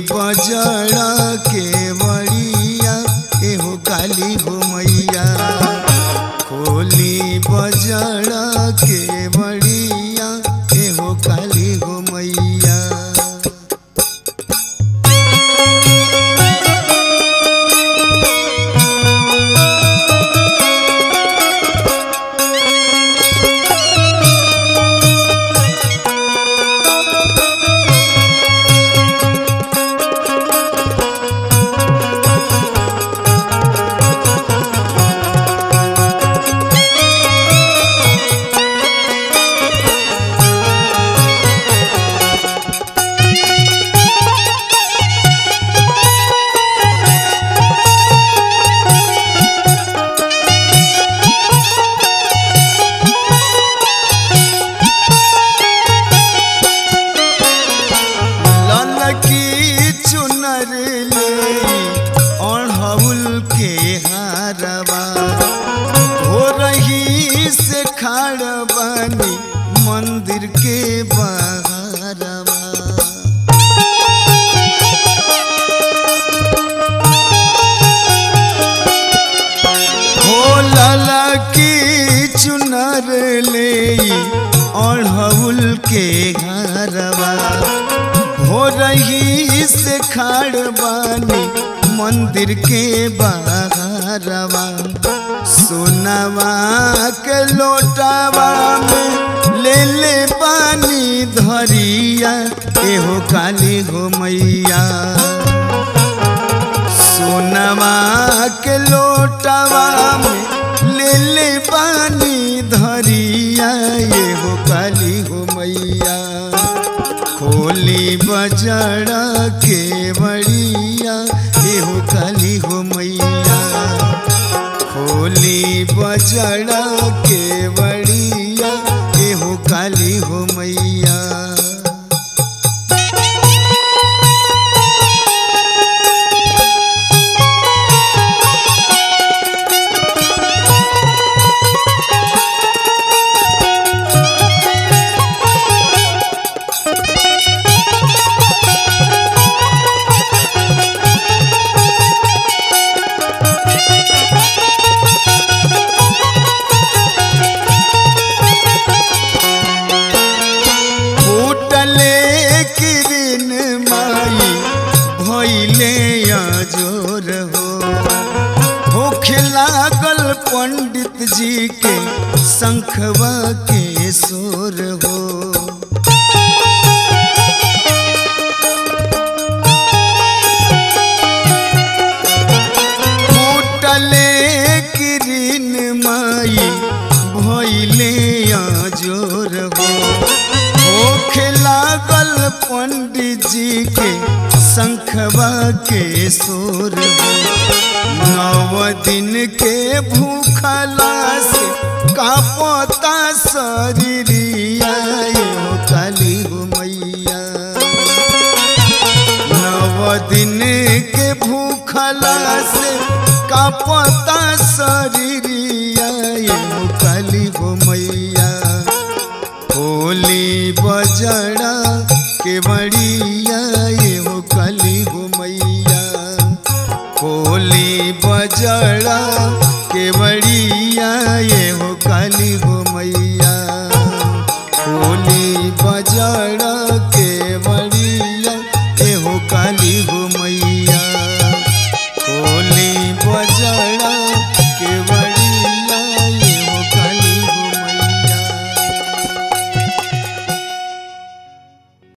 बजड़ा के बड़िया एहो काली हो मैया, खोली बजड़ा के बड़िया एहो काली हो मैया। मंदिर के बहारवा हो लाला की चुनर ले अड़हुल के घरवा, हो रही से खाड़ बानी मंदिर के बहारवा। सोनवा के लोटावा में ले ले पानी धरिया एहो काली हो मैया, सोनवा के लोटावा में ले ले पानी धरिया एहो काली हो मैया, खोली बजड़ा के बड़िया एहो काली हो मैया, खोली बजड़ा के बड़िया एहो काली हो मैया। पंडित जी के शंखवा के सोर हो, फूटले किरीन माई भइले आजोर हो, लागल पंडित जी के शंखवा के सोर हो। 9 दिन के भूखला से कांपता शरीरिया एहो काली हो मैया, 9 दिन के भूखला से कांपता शरीरिया एहो काली हो मैया, खोली बजड़ा के बड़िया